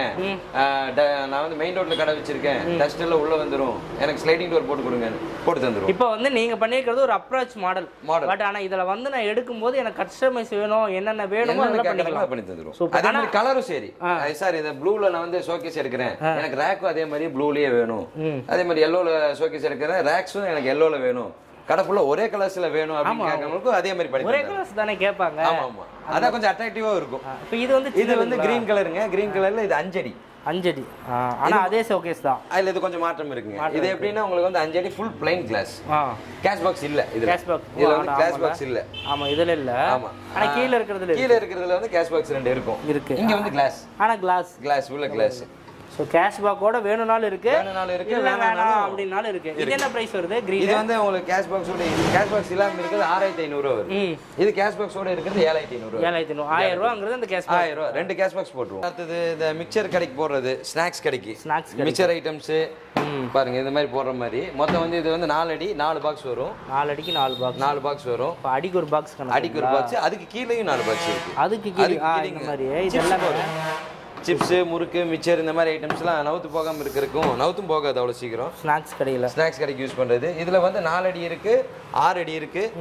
நான் வந்து மெயின் ரோட்ல கடை வச்சிருக்கேன், டஸ்ட் எல்லாம் உள்ள வந்துரும், எனக்கு ஸ்லைடிங் டோர் போட்டு கொடுங்க, போட்டு தந்துரும். இப்போ வந்து நீங்க பண்ணிருக்கிறது ஒரு அப்ரோச் மாடல் மாடல். பட் ஆனா இதுல வந்து நான் எடுக்கும்போது எனக்கு கஸ்டமைஸ் வேணும், என்னென்ன வேணுமோ அதெல்லாம் பண்ணிக்கலாம், பண்ணி தந்துரும். அதே மாதிரி கலரும் சரி. சார் இந்த ப்ளூல நான் வந்து ஷோகேஸ் எடுக்கிறேன், எனக்கு ரேக்கும் அதே மாதிரி ப்ளூலயே வேணும். அதே மாதிரி எல்லோல ஷோகேஸ் எடுக்கிறேன், ரேக்ஸும் எனக்கு எல்லோல வேணும். கடை ஃபுல்லா ஒரே கலர்ஸ்ல வேணும் அப்படின்னு கேட்கறவங்களுக்கு அதே மாதிரி பண்ணி ஒரே கலர்ஸ் தானே கேட்பாங்க. ஆமா ஆமா, அதான் கொஞ்சம் அட்ராக்டிவா இருக்கும். இப்போ இது வந்து இது வந்து கிரீன் கலருங்க. கிரீன் கலர்ல இது அஞ்சடி அஞ்சடி. ஆனா அதே ஷோகேஸ் தான். அதுல இது கொஞ்சம் மாற்றம் இருக்குங்க. இது எப்படின்னா உங்களுக்கு வந்து அஞ்சடி full plain glass. Cash box இல்ல. இது கேஷ் பாக்ஸ் இதுல வந்து கேஷ் பாக்ஸ் இல்ல. ஆமா, இதுல இல்ல. ஆமா, ஆனா கீழ இருக்குறதுல கீழ இருக்குறதுல வந்து கேஷ் பாக்ஸ் ரெண்டு இருக்கும். இருக்கு. இங்க வந்து கிளாஸ். ஆனா கிளாஸ் கிளாஸ் உள்ள கிளாஸ். சோ கேஷ் பாக்கோட வேணும்னாலும் இருக்கு, வேணும்னாலும் இருக்கு, வேணாம் அப்படினாலும் இருக்கு. இது என்ன பிரைஸ் வருது? கிரீன். இது வந்து உங்களுக்கு கேஷ் பாக்ஸோட கேஷ் பாக்ஸ் இல்லாம இருக்குது ஆறாயிரத்து ஐநூறு வருது. இது கேஷ் பாக்ஸோட இருக்குது ஏழாயிரத்து ஐநூறு. ஏழாயிரத்து ஐநூறு ஆயிரம் ரூபாய்ங்கிறது அந்த கேஷ் பாக்ஸ். ஆயிரம் ரூபாய் ரெண்டு கேஷ் பாக்ஸ் போட்டுருவோம். அடுத்து இந்த மிக்சர் கடைக்கு போடுறது, ஸ்நாக்ஸ் கடைக்கு ஸ்நாக்ஸ் மிக்சர் ஐட்டம்ஸ் பாருங்க இந்த மாதிரி போடுற மாதிரி. மொத்தம் வந்து இது வந்து நாலு அடி நாலு பாக்ஸ் வரும். நாலு அடிக்கு நாலு பாக்ஸ் நாலு பாக்ஸ் வரும். அடிக்கு ஒரு பாக்ஸ் கணக்கு. அடிக்கு ஒரு பாக்ஸ், அதுக்கு கீழேயும் நாலு பாக்ஸ் இருக்கு. அதுக்கு கீழே இந்த மாதிரி இதெல்லாம் சிப்ஸ், முறுக்கு, மிச்சர் இந்த மாதிரி ஐட்டம்ஸ்லாம் நவுத்து போகாமல் இருக்கிறதுக்கும் நவுத்தும் போகாது அவ்வளோ சீக்கிரம். ஸ்நாக்ஸ் கடையில் ஸ்நாக்ஸ் கடைக்கு யூஸ் பண்ணுறது. இதில் வந்து நாலு அடி இருக்குது, ஆறு அடி இருக்குது,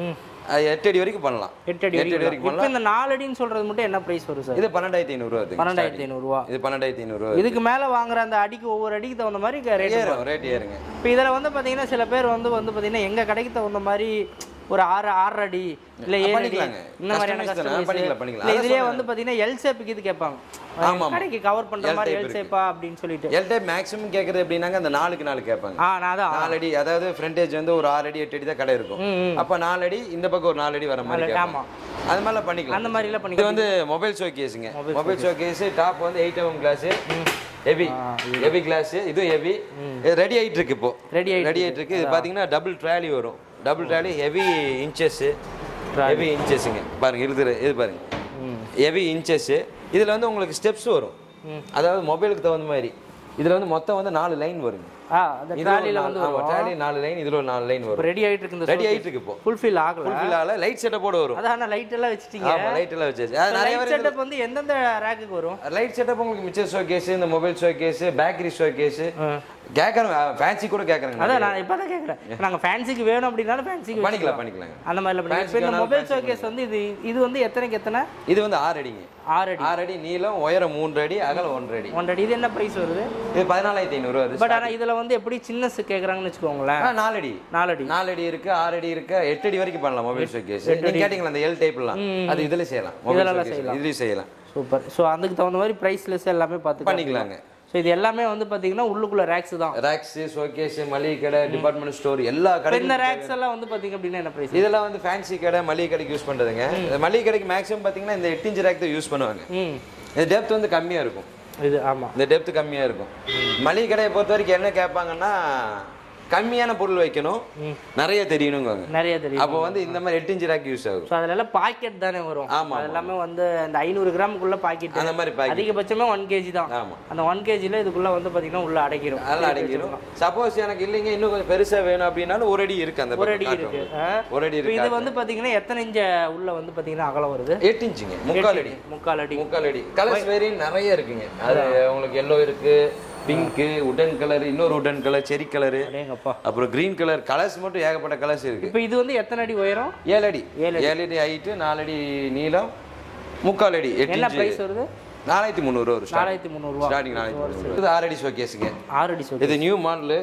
எட்டு அடி வரைக்கும் பண்ணலாம். எட்டு அடி வரைக்கும் பண்ணலாம். இந்த நாலு அடின்னு சொல்றது மட்டும் என்ன பிரைஸ் வரும் சார்? இது பன்னெண்டாயிரத்தி ஐநூறு ரூபாய். பன்னெண்டாயிரத்தி ஐநூறு ரூபாய். இது பன்னெண்டாயிரத்தி ஐநூறு ரூபாய். இதுக்கு மேல வாங்குற அந்த அடிக்கு ஒவ்வொரு அடிக்கு தகுந்த மாதிரி ரேட் ஏறும், ரேட் ஏறுங்க. இப்போ இதுல வந்து பாத்தீங்கன்னா சில பேர் வந்து வந்து பாத்தீங்கன்னா எங்க கடைக்கு தகுந்த மாதிரி ஒரு ஆறு ஆறு அடி இல்ல ஏழு அடி இந்த மாதிரியான கஸ்டமைஸ் பண்ணிக்கலாம் பண்ணிக்கலாம். இதுலயே வந்து பாத்தீங்கன்னா எல் ஷேப்புக்கு இது கேட்பாங்க. ஆமா, கடைக்கு கவர் பண்ற மாதிரி எல் ஷேப்பா அப்படினு சொல்லிட்டு எல் டைப் மேக்ஸिमम கேக்குறது எப்படினாங்க அந்த நாலுக்கு நாலு கேட்பாங்க. ஆ நான் அதான் நாலு அடி, அதாவது ஃப்ரண்டேஜ் வந்து ஒரு ஆறு அடி எட்டு அடி தான் கடை இருக்கும். அப்ப நாலு அடி இந்த பக்கம் ஒரு நாலு அடி வர மாதிரி கேட்பாங்க. அது மாதிரி பண்ணிக்கலாம். அந்த மாதிரி எல்லாம் பண்ணிக்கலாம். இது வந்து மொபைல் ஷோகேஸ்ங்க. மொபைல் ஷோகேஸ் டாப் வந்து eight M M glass, heavy heavy glass. இது ஹெவி ரெடி ஆயிட்டு இருக்கு. இப்போ ரெடி ரெடி ஆயிட்டு இருக்கு. இது பாத்தீங்கன்னா டபுள் ட்ராலி வரும். Double trolley heavy inches, heavy இன்ச்சஸ்ங்க. பாருங்க இருக்குது இது பாருங்க ஹெவி இன்ச்சஸ். இதுல வந்து உங்களுக்கு ஸ்டெப்ஸ் வரும், அதாவது மொபைலுக்கு தகுந்த மாதிரி. இதுல வந்து மொத்தம் வந்து நாலு லைன் வருங்க. ஆ அந்த ட்ராலில வந்து வரும். ட்ராலி நாலு லைன், இதுல ஒரு நாலு லைன் வரும். ரெடி ஆயிட்டு இருக்கு. இந்த ரெடி ஆயிட்டு இருக்கு. இப்போ ஃபுல் ஃபில் ஆகல. ஃபுல் ஃபில் ஆகல. லைட் செட்டப்போட வரும். அதான் லைட் எல்லாம் வெச்சிட்டீங்க. ஆமா, லைட் எல்லாம் வெச்சாச்சு. அது நிறைய லைட் செட்டப் வந்து எந்தெந்த ரேக்குக்கு வரும்? லைட் செட்டப் உங்களுக்கு மிச்சர் ஷோகேஸ், இந்த மொபைல் ஷோகேஸ், பேக்கரி ஷோகேஸ் கேக்குறாங்க. ஃபேன்சி கூட கேக்குறாங்க. அதான் நான் இப்பதான் கேக்குறேன். நாங்க ஃபேன்சிக்கு வேணும் அப்படினால ஃபேன்சிக்கு பண்ணிக்கலாம் பண்ணிக்கலாம். அந்த மாதிரில பண்ணிக்கலாம். இந்த மொபைல் ஷோகேஸ் வந்து இது இது வந்து எத்தனைக்கு எத்தனை? இது வந்து ஆறு அடிங்க. ஆறு அடி. ஆறு அடி நீளம், உயரம் மூன்று அடி, அகலம் ஒன்றரை அடி. ஒன்றரை அடி. இது என்ன பிரைஸ் வருது? இது பதினாலாயிரத்தி ஐநூறு வருது. பட் ஆனா இதுல வந்து எப்படி சின்ன கேக்குறாங்கன்னு வெச்சுக்கோங்களேன். நாலு அடி நாலு அடி நாலு அடி இருக்கு, ஆறு அடி இருக்கு, எட்டு அடி வரைக்கும் பண்ணலாம் மொபைல் ஷோகேஸ். நீங்க கேட்டிங்களா அந்த எல் டைப்லாம், அது இதுல செய்யலாம். மொபைல் ஷோகேஸ் இதுலயே செய்யலாம். சூப்பர். சோ அதுக்கு தகுந்த மாதிரி பிரைஸ் லிஸ்ட் எல்லாமே பார்த்து பண்ணிக்கலாங்க. சோ இது எல்லாமே வந்து பாத்தீங்கன்னா உள்ளுக்குள்ள ரேக்ஸ் தான். ரேக்ஸ், ஷோகேஸ், மளிகை கடை, டிபார்ட்மென்ட் ஸ்டோர் எல்லா கடையும். இந்த ரேக்ஸ் எல்லாம் வந்து பாத்தீங்க அப்படினா என்ன பிரைஸ்? இதெல்லாம் வந்து ஃபேன்சி கடை, மளிகை கடைக்கு யூஸ் பண்றதுங்க. மளிகை கடைக்கு மேக்ஸिमम பாத்தீங்கன்னா இந்த எட்டு இன்ச் ரேக் தான் யூஸ் பண்ணுவாங்க. இந்த டெப்த் வந்து கம்மியா இருக்கும். இது ஆமா, இந்த டெப்த் கம்மியா இருக்கும். மளிகை கடையை பொறுத்த வரைக்கும் என்ன கேட்பாங்கன்னா கம்மியான பொருள் வைக்கணும், நிறைய தெரியணும்ங்க. நிறைய தெரியும். அப்போ வந்து இந்த மாதிரி எட்டு இன்ச் ரேக் யூஸ் ஆகும். அதனால பாக்கெட் தானே வரும். ஆமா, எல்லாமே வந்து அந்த ஐநூறு கிராமுக்குள்ள பாக்கெட். அந்த மாதிரி பாக்கெட் அதிகபட்சமே ஒன் கேஜி தான். ஆமா, அந்த ஒன் கேஜில இதுக்குள்ள வந்து பாத்தீங்கன்னா உள்ள அடக்கிடும். நல்லா அடக்கிடும். சப்போஸ் எனக்கு இல்லைங்க இன்னும் கொஞ்சம் பெருசா வேணும் அப்படின்னாலும் ஒரு அடி இருக்கு. அந்த ஒரு அடி இருக்கு. ஒரு அடி இருக்கு. இது வந்து பாத்தீங்கன்னா எத்தனை இன்ச் உள்ள வந்து பாத்தீங்கன்னா அகலம் வருது? எட்டு இன்ச்சுங்க. முக்கால் அடி. முக்கால் அடி. முக்கால் அடி. கலர்ஸ் வேரியன்ட் நிறைய இருக்குங்க. அது உங்களுக்கு எல்லோ இருக்கு, பிங்க், உடன் கலர், இன்னொரு உடன் கலர், செரி கலர், அப்புறம் கிரீன் கலர். கலர்ஸ் மட்டும் ஏகப்பட்ட கலர்ஸ் இருக்கு. இப்போ இது வந்து எத்தனை அடி உயரம்? ஏழு அடி. ஏழு அடி ஹைட், நாலு அடி நீளம், முக்கால் அடி. என்ன பிரைஸ் வருது? நாலாயிரத்தி முந்நூறு ரூபா. நாலாயிரத்தி முந்நூறு ரூபா ஸ்டார்டிங். நாலாயிரத்தி இது ஆறு அடி ஷோகேஸ்ங்க. ஆறு அடி ஷோகேஸ். இது new model,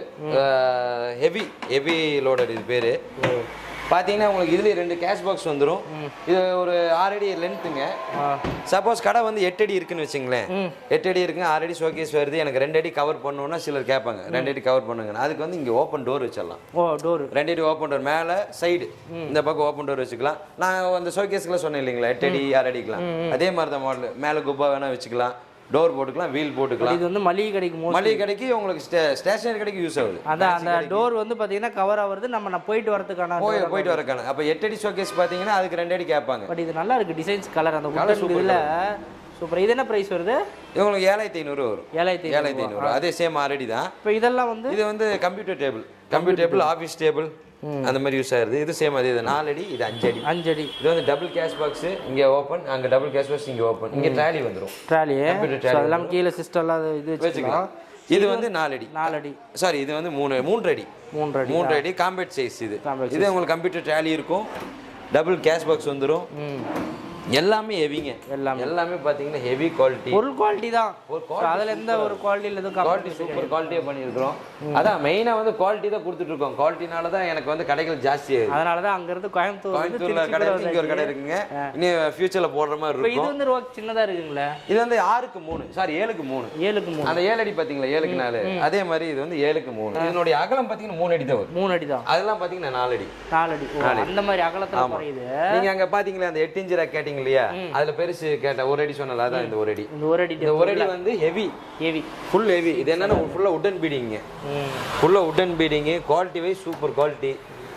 heavy heavy loaded. இது பேரு பாத்தீங்கன்னா உங்களுக்கு இதுல ரெண்டு கேஷ் பாக்ஸ் வந்துடும். இது ஒரு ஆறு அடி லென்த்துங்க. சப்போஸ் கடை வந்து எட்டு அடி இருக்குன்னு வச்சுங்களேன், எட்டு அடி இருக்குங்க, ஆறு அடி ஷோகேஸ் வருது, எனக்கு ரெண்டு அடி கவர் பண்ணணும்னா சிலர் கேட்பாங்க ரெண்டு அடி கவர் பண்ணுங்க. அதுக்கு வந்து இங்க ஓப்பன் டோர் வச்சிடலாம். ஓ டோர் ரெண்டு அடி ஓப்பன் டோர், மேலே சைடு இந்த பக்கம் ஓப்பன் டோர் வச்சுக்கலாம். நான் அந்த ஷோகேஸ்க்குலாம் சொன்னேன் இல்லைங்களா, எட்டு அடி ஆறு அடிக்கலாம். அதே மாதிரி தான் மாடல். மேலே குப்பா வேணா வச்சுக்கலாம், டோர் போட்டுக்கலாம், வீல் போட்டுக்கலாம். இது வந்து மளிகை கடைக்கு, மளிகை கடைக்கு உங்களுக்கு ஸ்டேஷனரி கடைக்கு யூஸ் ஆகுது. அதான் அந்த டோர் வந்து பாத்தீங்கன்னா கவர் ஆகுறது, நம்ம நான் போயிட்டு வரதுக்கான போய் போயிட்டு வரக்கான. அப்ப எட்டு அடி ஷோகேஸ் பாத்தீங்கன்னா அதுக்கு ரெண்டு அடி கேட்பாங்க. பட் இது நல்லா இருக்கு டிசைன்ஸ், கலர் அந்த இதுல சூப்பர். இது என்ன பிரைஸ் வருது? உங்களுக்கு ஏழாயிரத்தி ஐநூறு வரும். ஏழாயிரத்தி ஏழாயிரத்தி ஐநூறு. அதே சேம் ஆறு அடி தான். இப்போ இதெல்லாம் வந்து இது வந்து computer table, computer table, office table அந்த மாதிரி யூஸ் ஆகுது. இது சேம் அதே. இது நாலு அடி, இது அஞ்சு அடி. அஞ்சு அடி. இது வந்து டபுள் கேஷ் பாக்ஸ், இங்க ஓபன், அங்க டபுள் கேஷ் பாக்ஸ், இங்க ஓபன். இங்க ட்ராலி வந்துரும். ட்ராலி அதெல்லாம் கீழ சிஸ்டம் எல்லாம் இது வச்சுக்கலாம். இது வந்து நாலு அடி. நாலு அடி சாரி, இது வந்து மூணு மூன்று அடி. மூன்று அடி. மூன்று அடி காம்பேக்ட் சைஸ். இது இது உங்களுக்கு கம்ப்யூட்டர் ட்ராலி இருக்கும், டபுள் கேஷ் பாக்ஸ் வந்துரும். எல்லாமே ஹெவிங்க. எல்லாமே எல்லாமே பாத்தீங்கன்னா ஹெவி குவாலிட்டி. பொருள் குவாலிட்டி தான். அதுல எந்த ஒரு குவாலிட்டில எதுவும் குவாலிட்டி சூப்பர் குவாலிட்டியா பண்ணியிருக்கிறோம். அதான் மெயினா வந்து குவாலிட்டி தான் கொடுத்துட்டு இருக்கோம். குவாலிட்டினால தான் எனக்கு வந்து கடைகள் ஜாஸ்தி ஆகுது. அதனால தான் அங்க இருந்து கோயம்புத்தூர் கோயம்புத்தூர்ல கடை இருக்கு, இங்க ஒரு கடை இருக்குங்க. இனி ஃபியூச்சர்ல போடுற மாதிரி இருக்கும். இது வந்து ரொம்ப சின்னதா இருக்குங்களா? இது வந்து ஆறுக்கு மூணு சாரி ஏழுக்கு மூணு. ஏழுக்கு மூணு. அந்த ஏழு அடி பாத்தீங்களா, ஏழுக்கு நாலு. அதே மாதிரி இது வந்து ஏழுக்கு மூணு. இதனுடைய அகலம் பாத்தீங்கன்னா மூணு அடி தான் வரும். மூணு அடி தான். அதெல்லாம் பாத்தீங்கன்னா நாலு அடி. நாலு அடி. அந்த மாதிரி அகலத்துல குறையுது. நீங்க அங்க பாத்தீங்களா அந்த எட்டு இன்ச் ரேக் கேட்டிங்க இல்லையா, அதுல பெருசு கேட்ட ஒரு அடி சொன்னல, அதான் இந்த ஒரு அடி. இந்த ஒரு அடி. இந்த ஒரு அடி வந்து ஹெவி ஹெவி ஃபுல் ஹெவி. இது என்னன்னா ஃபுல்லா வுடன் பீடிங், ஃபுல்லா wooden beading, quality wise super quality.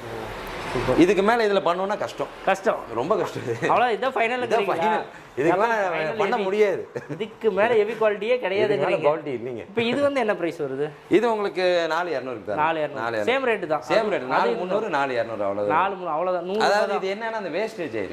இதுக்கு மேல இதுல பண்ணனும்னா கஷ்டம். கஷ்டம், ரொம்ப கஷ்டம். அவ்வளவு இதான் ஃபைனல் இருக்குங்க. இதுக்கு பண்ண முடியாது. இதுக்கு மேல ஹெவி குவாலிட்டியே கிடையாதுங்கறீங்க. குவாலிட்டி இல்லங்க. இப்போ இது வந்து என்ன பிரைஸ் வருது? இது உங்களுக்கு நாலு இருநூறு தான். நாலு இருநூறு சேம் ரேட் தான். Same rate. நாலு முந்நூறு, நாலு இருநூறு அவ்வளவுதான். நாலு அவ்வளவுதான். அதாவது இது என்னன்னா அந்த வேஸ்டேஜ் ஆயிருங்க.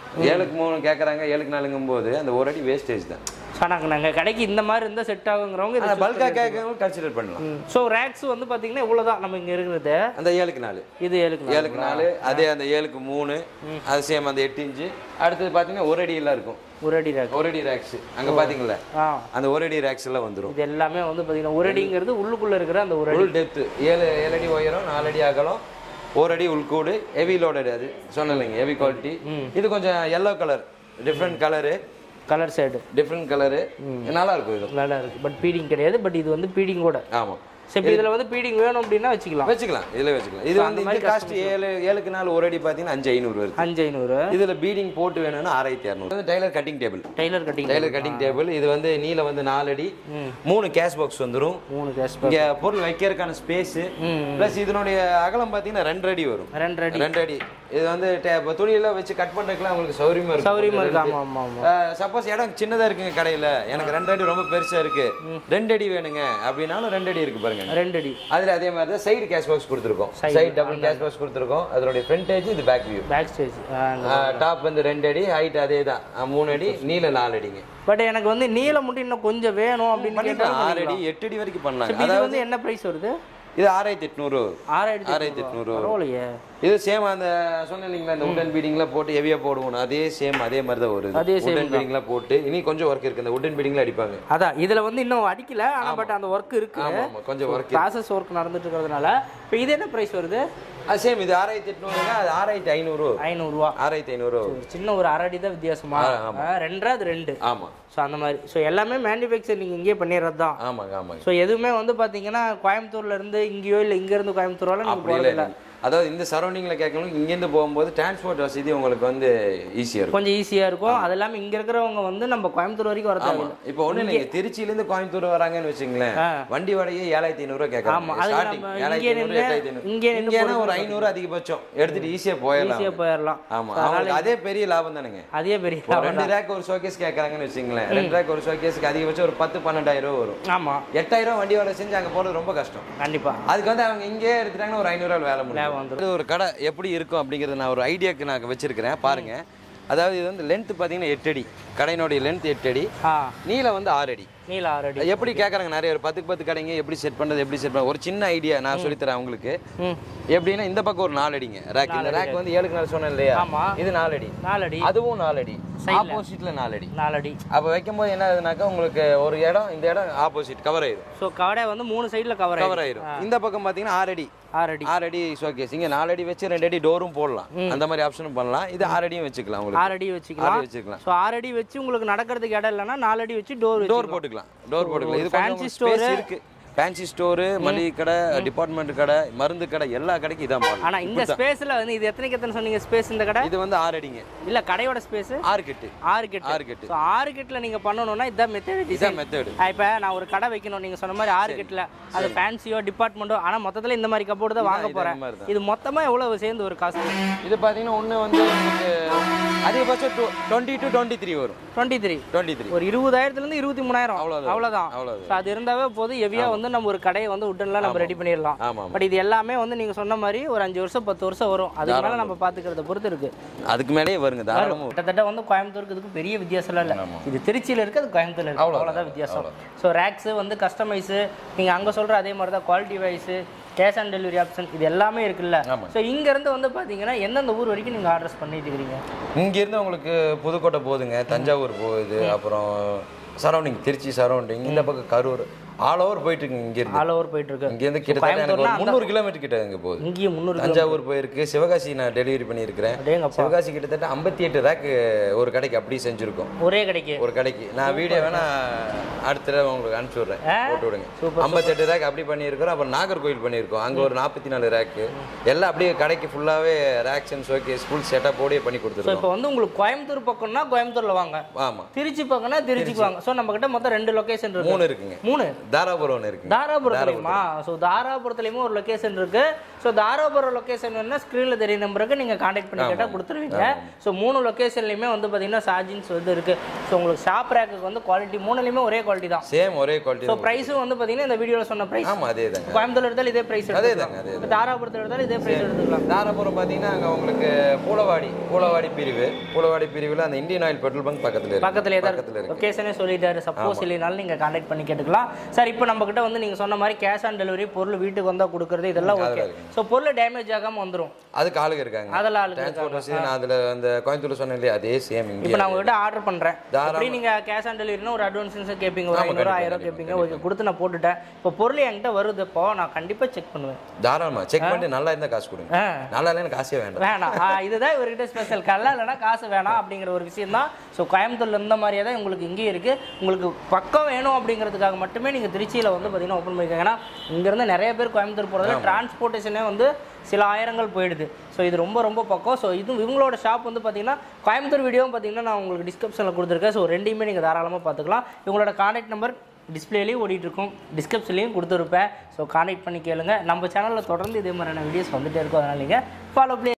ஏழுக்கு மூணு கேட்குறாங்க, ஏழுக்கு நாலுங்கும் போது அந்த ஒரு அடி வேஸ்டேஜ் தான். நாங்கள் நாங்கள் கடைக்கு இந்த மாதிரி இருந்தால் செட் ஆகுங்கிறவங்க இதை பல்காக கேட்கறவங்க கன்சிடர் பண்ணலாம். ஸோ ரேக்ஸ் வந்து பார்த்தீங்கன்னா இவ்வளோ தான் நம்ம இங்கே இருக்கிறது. அந்த ஏழுக்கு நாலு இது ஏழுக்கு ஏழுக்கு நாலு அதே அந்த ஏழுக்கு மூணு அது சேம் அந்த எட்டு இன்ச்சு. அடுத்தது பார்த்தீங்கன்னா ஒரு அடியெல்லாம் இருக்கும். ஒரு அடி ரேக் ஒரு அடி ரேக்ஸ் அங்கே பார்த்தீங்களா அந்த ஒரு அடி ரேக்ஸ் எல்லாம் வந்துடும். இது எல்லாமே வந்து பார்த்தீங்கன்னா ஒரு அடிங்கிறது உள்ளுக்குள்ளே இருக்கிற அந்த ஒரு அடி டெப்த்து ஏழு ஏழு அடி உயரம் நாலு அடி அகலம் ஒரு அடி உள்கூடு ஹெவி லோடட். அது சொன்னலைங்க ஹெவி குவாலிட்டி. இது கொஞ்சம் yellow colour different colour colour shade different colour நல்லா இருக்கும். இது நல்லா இருக்கு. பட் பீடிங் கிடையாது. பட் இது வந்து பீடிங் கூட. ஆமாம். சரி இதில் வந்து பீடிங் வேணும் அப்படின்னா வச்சுக்கலாம் வச்சுக்கலாம் இதில் வச்சுக்கலாம். இது வந்து இந்த காஸ்ட் ஏழு ஏழுக்கு நாலு ஒரு அடி பார்த்தீங்கன்னா அஞ்சு ஐநூறு வருது. அஞ்சு ஐநூறு இதில் பீடிங் போட்டு வேணும்னா ஆறாயிரத்தி இரநூறு. Tailor cutting table tailor cutting tailor cutting table. இது வந்து நீல வந்து நாலு அடி மூணு கேஷ் பாக்ஸ் வந்துடும். மூணு கேஷ் இங்கே பொருள் வைக்கிறதுக்கான ஸ்பேஸ் ப்ளஸ் இதனுடைய அகலம் பார்த்தீங்கன்னா ரெண்டு அடி வரும். ரெண்டு அடி ரெண்டு அடி. இது வந்து துணியெல்லாம் வச்சு கட் பண்ணுறதுக்குலாம் உங்களுக்கு சௌரியமா இருக்கும். சௌரியமா இருக்கு. ஆமாம் ஆமாம் ஆமாம். சப்போஸ் இடம் சின்னதாக இருக்குங்க கடையில், எனக்கு ரெண்டு அடி ரொம்ப பெருசாக இருக்கு ரெண்டு அடி வேணுங்க அப்படின்னாலும் ரெண்டு அடி இருக்கு பாருங்க. ரெண்டு அடி. அதில் அதே மாதிரி தான் சைடு கேஷ் பாக்ஸ் கொடுத்துருக்கோம். சைடு டபுள் கேஷ் பாக்ஸ் கொடுத்துருக்கோம். அதனுடைய ஃப்ரண்டேஜ் இது back view. Back stage top வந்து ரெண்டு அடி ஹைட் அதே தான் மூணு அடி நீல நாலு அடிங்க. பட் எனக்கு வந்து நீளம் மட்டும் இன்னும் கொஞ்சம் வேணும் அப்படின்னு ஆறு அடி எட்டு அடி வரைக்கும் பண்ணலாம். இது வந்து என்ன பிரைஸ் வருது? இது ஆறாயிரத்தி எட்நூறு. ஆறாயிரத்தி ஆறாயிரத்தி எட்நூறு. பரவாயில்லையே. இது சேம் அந்த சொன்னீங்களா இந்த உட்டன் பீடிங்ல போட்டு ஹெவியா போடுவோம் அதே சேம் அதே மாதிரி தான் வருது. அதே சேம் உட்டன் பீடிங்ல போட்டு இனி கொஞ்சம் ஒர்க் இருக்கு. அந்த உட்டன் பீடிங்ல அடிப்பாங்க. அதான் இதுல வந்து இன்னும் அடிக்கல. ஆனா பட் அந்த ஒர்க் இருக்கு. ஆமா ஆமா கொஞ்சம் ஒர்க் ப்ராசஸ் ஒர்க் நடந்துட்டு இருக்கிறதுனால. இப்போ இது என்ன பிரைஸ் வருது? அது சேம் இது ஆறாயிரத்தி எட்நூறுங்க. அது ஆறாயிரத்தி ஐநூறு. ஐநூறு ரூபா. ஆறாயிரத்தி ஐநூறு. சின்ன ஒரு அரை அடி தான் வித்தியாசமா. ரெண்டரை அது ரெண்டு. ஆமா. ஸோ அந்த மாதிரி. ஸோ எல்லாமே மேனுஃபேக்சர் நீங்கள் இங்கேயே பண்ணிடுறது தான். ஆமாங்க ஆமாங்க. ஸோ எதுவுமே வந்து பார்த்தீங்கன்னா கோயம்புத்தூர்ல இருந்து இங்கேயோ இல்லை இங்கேருந்து கோயம்புத்தூரால நீங்கள் போகிறதில்ல. அதாவது இந்த சரௌண்டிங்ல கேட்கணும் இங்கேருந்து போகும்போது டிரான்ஸ்போர்ட் வசதி உங்களுக்கு வந்து ஈஸியாக இருக்கும். கொஞ்சம் ஈஸியாக இருக்கும். அது இல்லாமல் இங்கே இருக்கிறவங்க வந்து நம்ம கோயம்புத்தூர் வரைக்கும் வர தேவையில்லை. இப்போ ஒன்றும் இல்லைங்க திருச்சியிலேருந்து கோயம்புத்தூர் வராங்கன்னு வச்சுங்களேன் வண்டி வாடகையே ஏழாயிரத்தி ஐநூறுரூவா கேட்கலாம். இங்கே ஒரு ஐநூறு அதிகபட்சம் எடுத்துட்டு ஈஸியாக போயிடலாம். ஈஸியாக போயிடலாம். ஆமாம் அவங்களுக்கு அதே பெரிய லாபம் தானுங்க. அதே பெரிய ரெண்டு ரேக் ஒரு ஷோகேஸ் கேட்கறாங்கன்னு வச்சுங்களேன் ரெண்டு ரேக் ஒரு ஷோகேஸ்க்கு அதிகபட்சம் ஒரு பத்து பன்னெண்டாயிரம் ரூபா வரும். ஆமாம். எட்டாயிரம் ரூபா வண்டி வாடகை செஞ்சு அங்கே போகிறது ரொம்ப கஷ்டம். கண்டிப்பாக. அதுக்கு வந்து அவங்க இங்கே எடுத்துட்டாங்கன்னா ஒரு ஐநூறுரூவா வேலை முடியும். ஒரு கடை எப்படி இருக்கும் அப்படிங்கிறது நான் ஒரு ஐடியாவுக்கு நான் வச்சிருக்கிறேன் பாருங்க. அதாவது இது வந்து லென்த் பார்த்தீங்கன்னா எட்டு அடி. கடையினுடைய லென்த் எட்டு அடி. நீளம் வந்து ஆறு அடி. நீளம் ஆறு அடி. எப்படி கேட்குறாங்க நிறைய ஒரு பத்துக்கு பத்து கடைங்க எப்படி செட் பண்ணுறது எப்படி செட் பண்ண ஒரு சின்ன ஐடியா நான் சொல்லித்தரேன் உங்களுக்கு. எப்படின்னா இந்த பக்கம் ஒரு நாலு அடிங்க ரேக். இந்த ரேக் வந்து ஏழுக்கு நாலு சொன்னேன் இல்லையா இது நாலு அடி. நாலு அடி. அதுவும் நாலு அடி. ஆப்போசிட்ல நாலு அடி. நாலு அடி. அப்போ வைக்கும்போது என்ன ஆகுதுனாக்கா உங்களுக்கு ஒரு இடம் இந்த இடம் ஆப்போசிட் கவர் ஆயிடும். ஸோ கடை வந்து மூணு சைடில் கவர் கவர் ஆயிடும். இந்த பக்கம் பார்த்தீங்கன்னா ஆறு அடி. ஆறு அடி. ஆறு அடி ஷோகேஸ். இங்கே நாலு அடி வச்சு ரெண்டு அடி டோரும் போடலாம். அந்த மாதிரி ஆப்ஷனும் பண்ணலாம். இது ஆறு அடியும் வச்சுக்கலாம். உங்களுக்கு ஆறு அடி வச்சுக்கலாம். வச்சுக்கலாம். ஸோ ஆறு அடி வச்சு உங்களுக்கு நடக்கிறதுக்கு இடம் இல்லைன்னா நாலு அடி வச்சு டோர் டோர் போட்டுக்கலாம். டோர் போட்டுக்கலாம். இது ஃபேன்சி ஸ்டோர் இருக்கு. ஃபேன்சி ஸ்டோர் மளிகை கடை டிபார்ட்மெண்ட் கடை மருந்து கடை எல்லா கடைக்கும் இதான் மாடல். ஆனா இந்த ஸ்பேஸ்ல வந்து இது எத்தனைக்கு எத்தனை சொன்னீங்க ஸ்பேஸ் இந்த கடை? இது வந்து ஆறு அடிங்க. இல்ல கடையோட ஸ்பேஸ் ஆறு கட்டு. ஆறு கட்டு. ஆறு கட்டு. சோ ஆறு கட்டுல நீங்க பண்ணனும்னா இதான் மெத்தட். இதான் மெத்தட். இப்போ நான் ஒரு கடை வைக்கணும் நீங்க சொன்ன மாதிரி ஆறு கட்டுல அது ஃபேன்சியோ டிபார்ட்மெண்டோ ஆனா மொத்தத்துல இந்த மாதிரி கபோர்டு தான் வாங்க போறேன். இது மொத்தமா எவ்வளவு சேர்ந்து ஒரு காஸ்ட்? இது பாத்தீங்கன்னா ஒண்ணு வந்து உங்களுக்கு அதிகபட்சம் இருபது டு இருபத்தி மூணு வரும். இருபத்தி மூணு இருபத்தி மூணு ஒரு இருபதாயிரத்துல இருந்து இருபத்தி மூணாயிரம் அவ்வளவுதான். சோ அது இருந்தாவே போதும் ஹெவியா வந்து நம்ம ஒரு கடையை வந்து உடன்ல நம்ம ரெடி பண்ணிடலாம். பட் இது எல்லாமே வந்து நீங்க சொன்ன மாதிரி ஒரு அஞ்சு வருஷம் பத்து வருஷம் வரும். அதுக்கு மேல நம்ம பாத்துக்கிறத பொறுத்து இருக்கு. அதுக்கு மேலேயே வருங்க தாராளமா. கிட்டத்தட்ட வந்து கோயம்புத்தூருக்கு இதுக்கு பெரிய வித்தியாசம் இல்ல. இது திருச்சியில இருக்கு அது கோயம்புத்தூர்ல இருக்கு அவ்வளவுதான் வித்தியாசம். ஸோ ரேக்ஸ் வந்து கஸ்டமைஸ் நீங்க அங்க சொல்ற அதே மாதிரி தான் quality wise cash on delivery option இது எல்லாமே இருக்குல்ல. ஸோ இங்க இருந்து வந்து பாத்தீங்கன்னா எந்தெந்த ஊர் வரைக்கும் நீங்க ஆர்டர்ஸ் பண்ணிட்டு இருக்கீங்க? இங்க இருந்து உங்களுக்கு புதுக்கோட்டை போகுதுங்க, தஞ்சாவூர் போகுது, அப்புறம் சரௌண்டிங் திருச்சி சரௌண்டிங் இந்த பக்கம் கரூர் ஆல் ஓவர் போயிட்டு இருக்கு. இங்க இருந்து ஆல் ஓவர் போயிட்டு இருக்கு. இங்க இருந்து கிட்டத்தட்ட எனக்கு ஒரு முந்நூறு கிலோமீட்டர் கிட்ட இங்க போகுது. இங்கேயும் முந்நூறு. தஞ்சாவூர் போயிருக்கு. சிவகாசி நான் டெலிவரி பண்ணியிருக்கிறேன். சிவகாசி கிட்டத்தட்ட ஐம்பத்தி எட்டு ரேக் ஒரு கடைக்கு அப்படி செஞ்சிருக்கோம். ஒரே கடைக்கு ஒரு கடைக்கு நான் வீடியோ வேணா அடுத்த தடவை உங்களுக்கு அனுப்பிச்சு விடுறேன் போட்டு விடுங்க. ஐம்பத்தி எட்டு ரேக் அப்படி பண்ணியிருக்கிறோம். அப்புறம் நாகர்கோவில் பண்ணியிருக்கோம். அங்கே ஒரு நாற்பத்தி நாலு ரேக்கு எல்லாம் அப்படியே கடைக்கு ஃபுல்லாகவே ரேக்ஸ் அண்ட் ஷோகேஸ் ஃபுல் செட்டப்போடே பண்ணி கொடுத்துருக்கோம். இப்போ வந்து உங்களுக்கு கோயம்புத்தூர் பக்கம்னா கோயம்புத்தூர்ல வாங்க. ஆமாம். திருச்சி பக்கம்னா திருச்சிக்கு வாங்க. ஸோ நம்ம கிட்ட மொத்தம் ரெண்டு லொகேஷன் இருக்கு. மூணு இருக்குங்க. மூணு தாராபுரம் இருக்கு. தாராபுரத்துலயுமா? ஸோ தாராபுரத்துலயுமே ஒரு லொகேஷன் இருக்கு. ஸோ தாராபுரம் லொகேஷன் வேணும்னா ஸ்க்ரீன்ல தெரிய நம்பருக்கு நீங்க கான்டாக்ட் பண்ணி கேட்டால் கொடுத்துருவீங்க. ஸோ மூணு லொகேஷன்லையுமே வந்து பார்த்தீங்கன்னா சார்ஜின்ஸ் வந்து இருக்கு. ஸோ உங்களுக்கு ஷாப் ரேக்குக்கு வந்து குவாலிட்டி மூணுலையுமே ஒரே குவாலிட்டி தான், சேம் ஒரே குவாலிட்டி. ஸோ ப்ரைஸும் வந்து பார்த்தீங்கன்னா இந்த வீடியோவில் சொன்ன ப்ரைஸ். ஆமாம் அதே தாங்க. கோயம்புத்தூர் எடுத்தாலும் இதே ப்ரைஸ், அதே தாங்க. அதே தாராபுரத்தில் எடுத்தாலும் இதே ப்ரைஸ் எடுத்துக்கலாம். தாராபுரம் பார்த்தீங்கன்னா அங்கே உங்களுக்கு பூலவாடி பூலவாடி பிரிவு பூலவாடி பிரிவில் அந்த இந்தியன் ஆயில் பெட்ரோல் பங்க் பக்கத்தில் பக்கத்துலேயே தான் இருக்குது. லொக்கேஷனே சொல்லிட்டாரு, சப்போஸ் இல்லைனாலும் நீங்கள் கான்டாக்ட் பண்ணி கேட்டுக்கலாம். சார் இப்போ நம்ம கிட்ட வந்து நீங்கள் சொன்ன மாதிரி கேஷ் ஆன் டெலிவரி, பொருள் வீட்டுக்கு வந்தால் கொடுக்குறது இதெல்லாம் ஓகே. ஸோ பொருள் டேமேஜ் ஆகாமல் வந்துடும், அதுக்கு ஆளுங்க இருக்காங்க. அதெல்லாம் ஆளுங்க இருக்காங்க. அதில் அந்த கோயம்புத்தூர் சொன்னேன் இல்லையா, அதே சேம். இப்போ நான் உங்ககிட்ட ஆர்டர் பண்ணுறேன், அப்படி நீங்கள் கேஷ் ஆன் டெலிவரினா ஒரு அட்வான்ஸ் கேட்பீங்க, ஒரு ஐநூறு ஆயிரம் கேட்பீங்க, ஓகே கொடுத்து நான் போட்டுட்டேன். இப்போ பொருள் என்கிட்ட வருது, இப்போ நான் கண்டிப்பாக செக் பண்ணுவேன். தாராளமாக செக் பண்ணிட்டு நல்லா இருந்தால் காசு கொடுங்க, நல்லா இல்லைன்னா காசே வேண்டாம். வேணாம், இதுதான் இவர்கிட்ட ஸ்பெஷல். கல்லா இல்லைனா காசு வேணாம் அப்படிங்கிற ஒரு விஷயம் தான். ஸோ கோயம்புத்தூர்ல இருந்த மாதிரியே தான் உங்களுக்கு இங்கேயும் இருக்குது. உங்களுக்கு பக்கம் வேணும் அப்படிங்கிறதுக்காக மட்டுமே நீங்கள் திருச்சியில் வந்து பார்த்தீங்கன்னா ஓப்பன் பண்ணிக்கோங்க. ஏன்னா இங்கேருந்து நிறைய பேர் கோயம்புத்தூர் போகிறதுல டிரான்ஸ்போர்ட்டேஷனே வந்து சில ஆயிரங்கள் போயிடுது. ஸோ இது ரொம்ப ரொம்ப பக்கம். ஸோ இது இவங்களோட ஷாப் வந்து பார்த்தீங்கன்னா கோயம்புத்தூர் வீடியோவும் பார்த்தீங்கன்னா நான் உங்களுக்கு டிஸ்கிரிப்ஷனில் கொடுத்துருக்கேன். ஸோ ரெண்டையுமே நீங்கள் தாராளமாக பார்த்துக்கலாம். இவங்களோட கான்டாக்ட் நம்பர் டிஸ்பிளேலையும் ஓடிட்டுருக்கும், டிஸ்கிரிப்ஷன்லையும் கொடுத்துருப்பேன். ஸோ கான்டாக்ட் பண்ணி கேளுங்க. நம்ம சேனலில் தொடர்ந்து இதே மாதிரியான வீடியோஸ் வந்துகிட்டே இருக்கும், அதனால் நீங்கள் ஃபாலோ பண்ணி